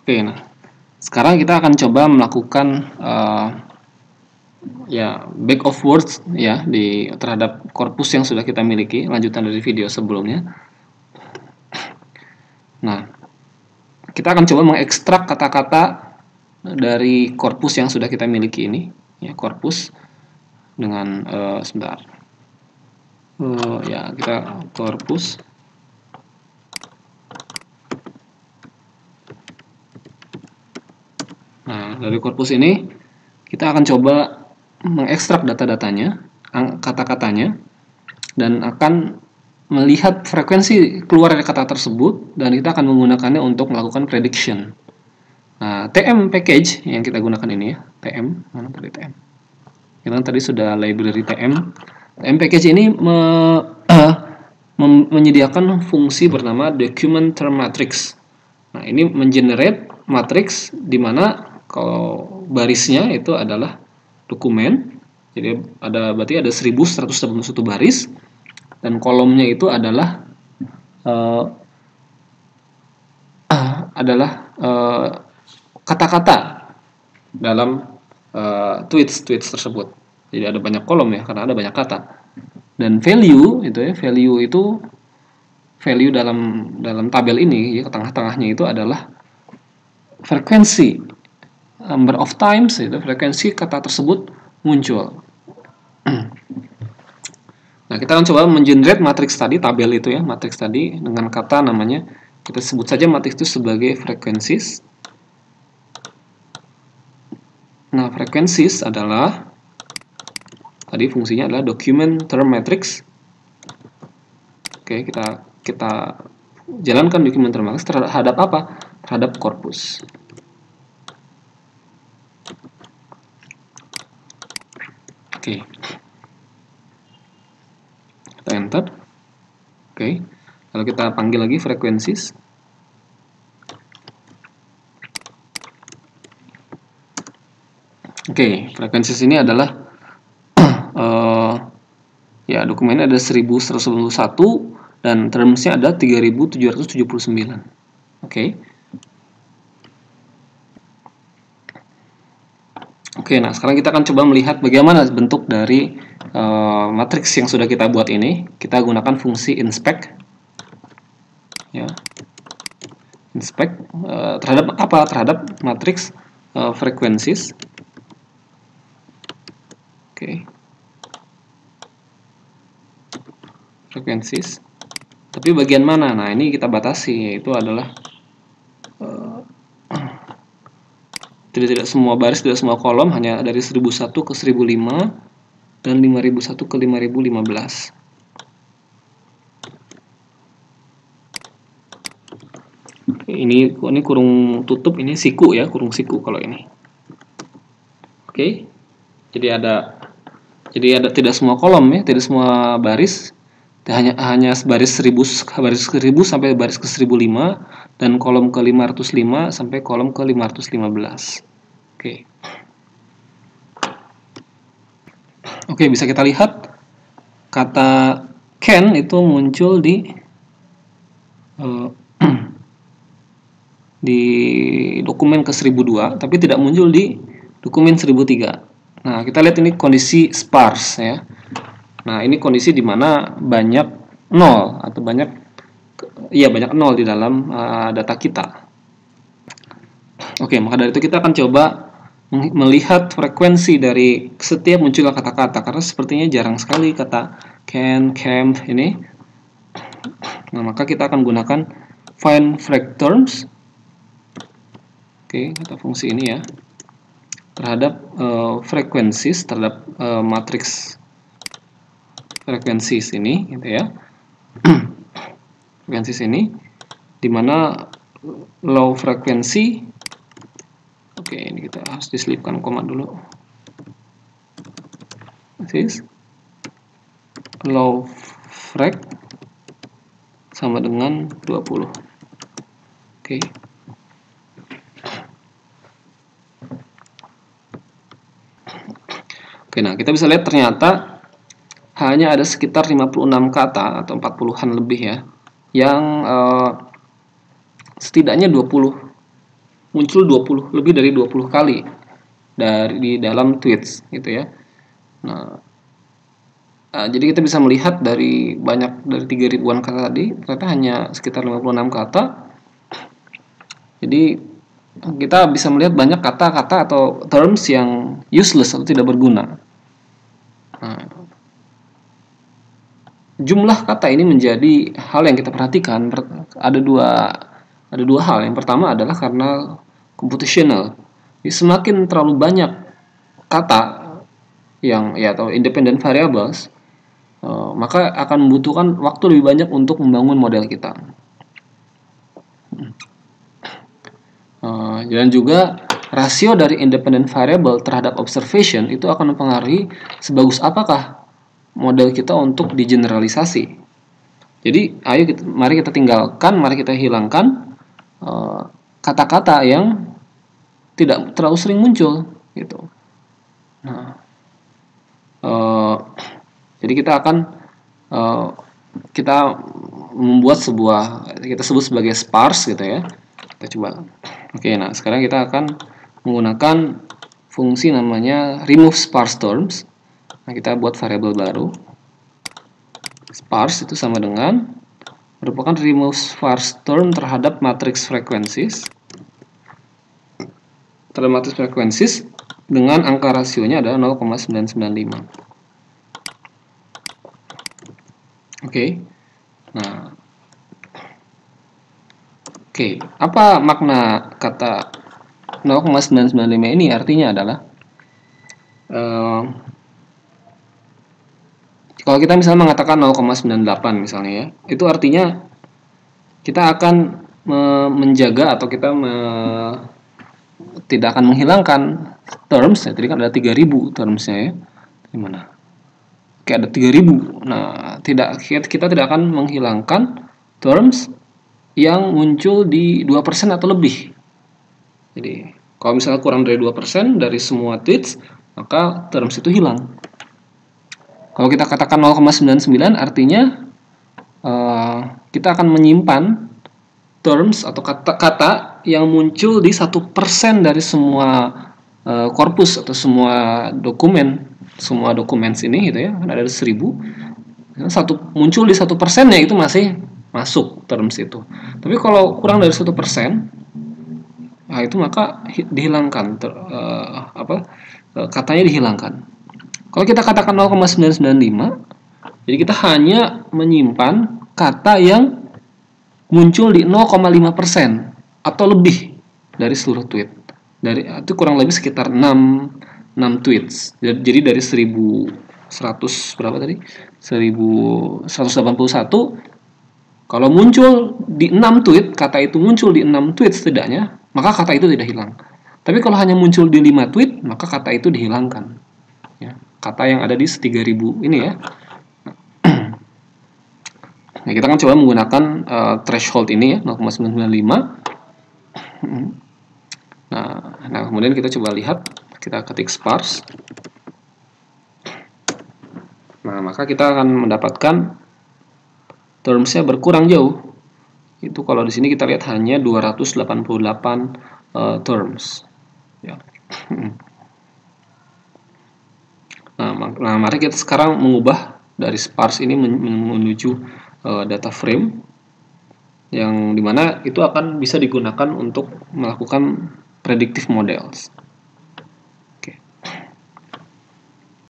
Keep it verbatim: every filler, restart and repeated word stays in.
Oke, nah sekarang kita akan coba melakukan uh, ya back of words ya di terhadap korpus yang sudah kita miliki, lanjutan dari video sebelumnya. Nah, kita akan coba mengekstrak kata-kata dari korpus yang sudah kita miliki ini, ya korpus dengan uh, sebentar, uh, ya kita korpus. Nah, dari korpus ini kita akan coba mengekstrak data-datanya, kata-katanya, dan akan melihat frekuensi keluar dari kata tersebut, dan kita akan menggunakannya untuk melakukan prediction. Nah, T M package yang kita gunakan ini ya, T M, mana tadi T M? Kita tadi sudah library T M. T M package ini me, uh, menyediakan fungsi bernama document term matrix. Nah, ini mengenerate matrix di mana kalau barisnya itu adalah dokumen, jadi ada berarti ada seribu seratus delapan puluh satu baris, dan kolomnya itu adalah uh, uh, adalah kata-kata uh, dalam uh, tweets tweets tersebut. Jadi ada banyak kolom ya karena ada banyak kata. Dan value itu ya, value itu value dalam dalam tabel ini ya, tengah-tengahnya itu adalah frekuensi, number of times itu frekuensi kata tersebut muncul. Nah, kita akan coba mengenerate matriks tadi, tabel itu ya, matriks tadi dengan kata namanya, kita sebut saja matriks itu sebagai frequencies. Nah, frequencies adalah tadi fungsinya adalah document term matrix. Oke, kita kita jalankan document term matrix terhadap apa? Terhadap korpus. Oke. Kita enter. Oke. Lalu kita panggil lagi frequencies. Oke, frequencies ini adalah uh, ya dokumennya ada seribu seratus sembilan puluh satu dan termsnya ada tiga ribu tujuh ratus tujuh puluh sembilan. Oke. Oke, nah sekarang kita akan coba melihat bagaimana bentuk dari uh, matriks yang sudah kita buat ini. Kita gunakan fungsi inspect, ya, inspect uh, terhadap apa? Terhadap matriks uh, frequencies. Oke, frequencies. Tapi bagian mana? Nah ini kita batasi, yaitu adalah uh, Tidak, tidak semua baris, tidak semua kolom, hanya dari seribu satu ke seribu lima dan lima ribu satu ke lima ribu lima belas. Ini ini kurung tutup, ini siku ya, kurung siku kalau ini. Oke. Jadi ada jadi ada tidak semua kolom ya, tidak semua baris. Hanya hanya baris seribu baris ke seribu sampai baris ke seribu lima dan kolom ke lima ratus lima sampai kolom ke lima ratus lima belas. Oke. Oke, bisa kita lihat kata can itu muncul di uh, di dokumen ke seribu dua, tapi tidak muncul di dokumen seribu tiga. Nah, kita lihat ini kondisi sparse ya. Nah, ini kondisi di mana banyak nol atau banyak iya banyak nol di dalam uh, data kita. Oke, maka dari itu kita akan coba melihat frekuensi dari setiap munculnya kata-kata, karena sepertinya jarang sekali kata can, camp ini. Nah, maka kita akan gunakan find frec terms. Oke, kata fungsi ini ya, terhadap uh, frequencies, terhadap uh, matriks frekuensis ini, gitu ya. Frekuensis ini, dimana low frekuensi. Oke, ini kita harus diselipkan koma dulu. This low frec sama dengan dua puluh. Oke. Oke, nah kita bisa lihat ternyata hanya ada sekitar lima puluh enam kata atau empat puluhan lebih ya, yang uh, setidaknya dua puluh muncul dua puluh lebih dari dua puluh kali dari di dalam tweets gitu ya. Nah, uh, jadi kita bisa melihat dari banyak dari tiga ribuan kata tadi ternyata hanya sekitar lima puluh enam kata. Jadi kita bisa melihat banyak kata-kata atau terms yang useless atau tidak berguna. Nah, jumlah kata ini menjadi hal yang kita perhatikan. Ada dua ada dua hal. Yang pertama adalah karena computational. Jadi semakin terlalu banyak kata yang ya atau independent variables, uh, maka akan membutuhkan waktu lebih banyak untuk membangun model kita. Uh, dan juga rasio dari independent variable terhadap observation itu akan mempengaruhi sebagus apakah model kita untuk digeneralisasi. Jadi, ayo kita, mari kita tinggalkan, mari kita hilangkan kata-kata uh, yang tidak terlalu sering muncul, gitu. Nah, uh, jadi kita akan uh, kita membuat sebuah kita sebut sebagai sparse, gitu ya. Kita coba. Oke, nah sekarang kita akan menggunakan fungsi namanya remove sparse terms. Nah, kita buat variabel baru. Sparse itu sama dengan merupakan remove sparse term terhadap matrix frequencies. Terhadap matrix frequencies dengan angka rasionya adalah nol koma sembilan sembilan lima. Oke. Nah, oke, apa makna kata nol koma sembilan sembilan lima ini? Artinya adalah uh, kalau kita misalnya mengatakan nol koma sembilan delapan misalnya ya, itu artinya kita akan me menjaga atau kita me tidak akan menghilangkan terms ya. Tadi kan ada tiga ribu termsnya ya. Gimana? Oke, ada tiga ribu. Nah, tidak kita tidak akan menghilangkan terms yang muncul di dua persen atau lebih. Jadi, kalau misalnya kurang dari dua persen dari semua tweets, maka terms itu hilang. Kalau kita katakan nol koma sembilan sembilan artinya uh, kita akan menyimpan terms atau kata-kata yang muncul di satu persen dari semua uh, korpus atau semua dokumen, semua dokumen sini gitu ya, kan ada seribu, satu muncul di satu persennya itu masih masuk terms itu. Tapi kalau kurang dari satu persen, nah itu maka dihilangkan, ter, uh, apa uh, katanya dihilangkan. Kalau kita katakan nol koma sembilan sembilan lima, jadi kita hanya menyimpan kata yang muncul di nol koma lima persen atau lebih dari seluruh tweet. Dari itu kurang lebih sekitar enam, enam tweets. Jadi dari seribu seratus berapa tadi? seribu seratus delapan puluh satu, kalau muncul di enam tweet, kata itu muncul di enam tweet setidaknya, maka kata itu tidak hilang. Tapi kalau hanya muncul di lima tweet, maka kata itu dihilangkan. Ya, kata yang ada di tiga ribu ini ya. Nah, kita akan coba menggunakan uh, threshold ini ya, nol koma sembilan sembilan lima. Nah, nah, kemudian kita coba lihat, kita ketik sparse. Nah, maka kita akan mendapatkan termsnya berkurang jauh. Itu kalau di sini kita lihat hanya dua ratus delapan puluh delapan uh, terms. Ya. Nah, nah, mari kita sekarang mengubah dari sparse ini menuju uh, data frame yang dimana itu akan bisa digunakan untuk melakukan predictive models.